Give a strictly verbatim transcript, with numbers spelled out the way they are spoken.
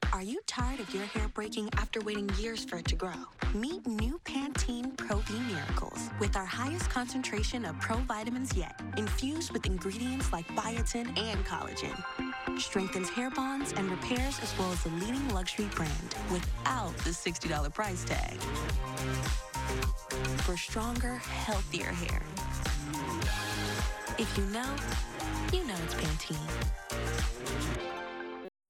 Are you tired of your hair breaking after waiting years for it to grow? Meet new Pantene Pro-V Miracles with our highest concentration of pro-vitamins yet, infused with ingredients like biotin and collagen. Strengthens hair bonds and repairs as well as the leading luxury brand without the sixty dollars price tag. For stronger, healthier hair. If you know, you know it's Pantene.